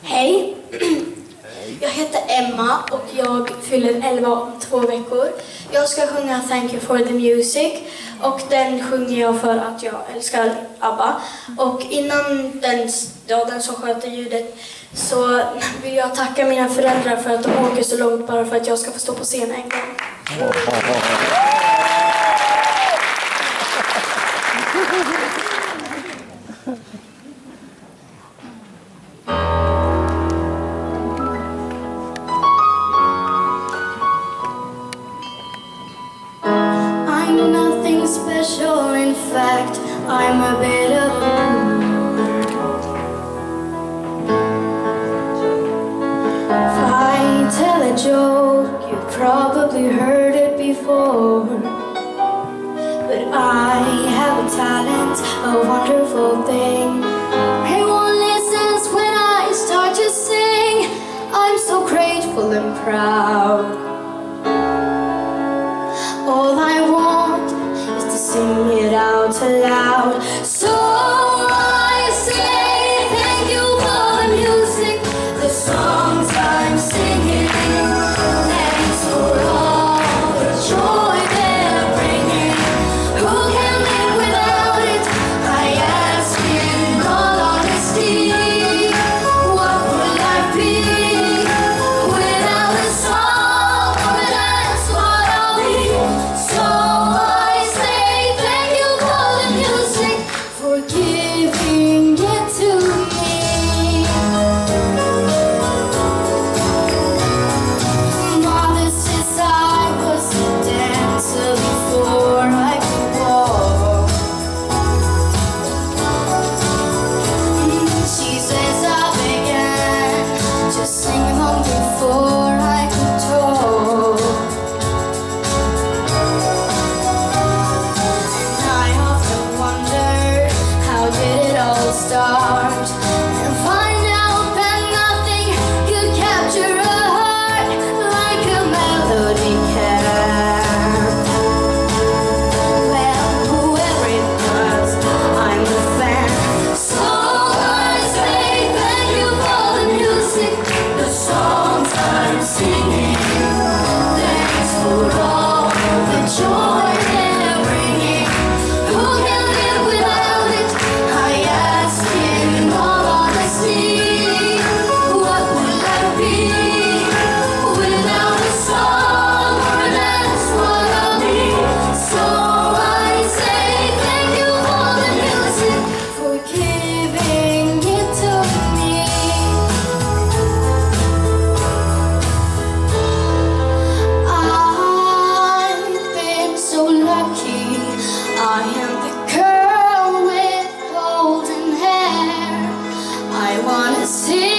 Hej! Jag heter Emma och jag fyller 11 om 2 veckor. Jag ska sjunga Thank You For The Music och den sjunger jag för att jag älskar ABBA. Och innan den som sköter ljudet så vill jag tacka mina föräldrar för att de åker så långt bara för att jag ska få stå på scen en gång. I'm nothing special, in fact, I'm a bit of a mood. If I tell a joke, you've probably heard it before. But I have a talent, a wonderful thing. Everyone listens when I start to sing. I'm so grateful and proud. All I want is to sing it out loud. So I say thank you for the music, the songs I'm singing. Thanks for all the joy they're bringing. Who can live without it? I ask in all honesty. What would life be without a song or a dance? What I'll be. So I say thank you for the music, for giving it to me. Mother says I was a dancer before I could walk. She says I began to sing long before I could talk. I often wonder, how did it all start? And find out that nothing could capture a heart like a melody can. Well, whoever it was, I'm a fan. So I say thank you for the music, the songs I'm singing. Thanks for all the joy they're bringing. Who can live without it? I ask in all honesty. What would life be without a song or a dance? What I'll be. So I say thank you for the music, for giving it to me. I've been so lucky. I am the girl with golden hair. I wanna sing